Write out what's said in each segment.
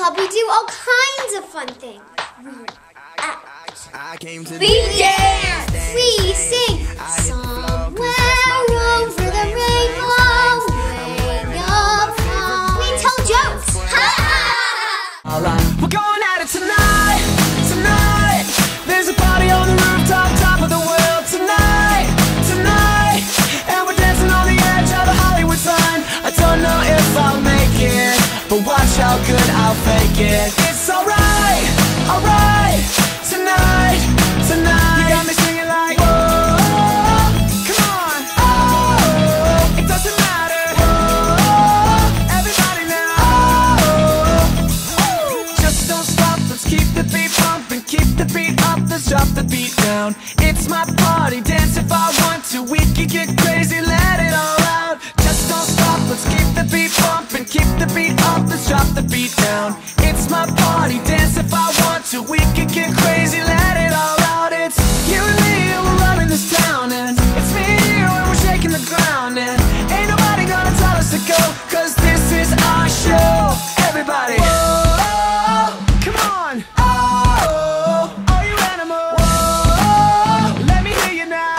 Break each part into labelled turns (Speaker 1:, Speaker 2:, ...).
Speaker 1: Club, we do all kinds of fun things. We act, we dance, we sing, somewhere over the rainbow, way up high. We tell jokes.
Speaker 2: We're going at it tonight, tonight. There's a party on the rooftop, top of the world tonight, tonight. And we're dancing on the edge of the Hollywood sign. I don't know if I'll make it, but watch how good I'll fake it. It's alright, alright, tonight, tonight. You got me singing like, whoa, come on, oh, it doesn't matter, whoa, everybody now, oh, just don't stop, let's keep the beat pumping, keep the beat up, let's drop the beat down. It's my party, dance if I want to, we can get crazy, let it all out. Just don't stop, let's keep the beat pumping, keep the beat up, let's drop the beat down. It's my party, dance if I want to, we can get crazy, let it all out. It's you and me, and we're running this town, and it's me and you, and we're shaking the ground, and ain't nobody gonna tell us to go, cause this is our show. Everybody, whoa, come on, oh, all you animals, whoa, let me hear you now.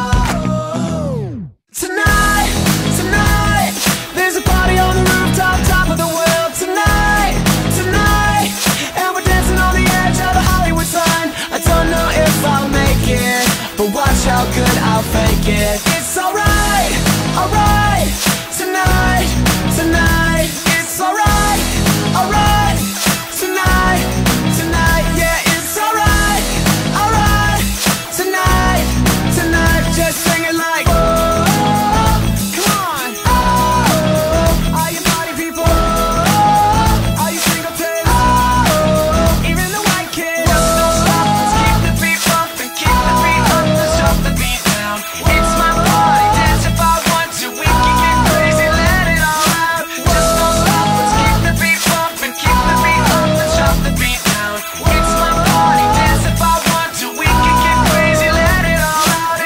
Speaker 2: Tonight, tonight, there's a party on the rooftop, top of the world tonight, tonight. And we're dancing on the edge of the Hollywood sign. I don't know if I'll make it, but watch how good I'll fake it. It's alright, alright, tonight, tonight. It's alright, alright, tonight, tonight. Yeah, it's alright, alright, tonight, tonight. Just sing it like, whoa, come on, oh, all you party people, oh, all you single kids, oh, even the white kids. Just don't stop, let's keep the beat pumping, keep the beat up, let's drop the beat down. It's my party, dance if I want to, we can get crazy, let it all out. Just don't stop, let's keep the beat pumping, keep the beat up, let's drop the beat down. It's my party, dance if I want to, we can get crazy, let it all out.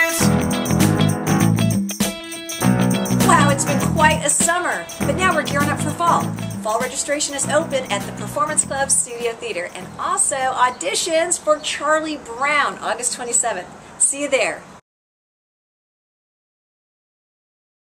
Speaker 3: Wow, it's been quite a summer, but now we're gearing up for fall. Fall registration is open at the Performance Club Studio Theater, and also auditions for Charlie Brown, August 27th. See you there.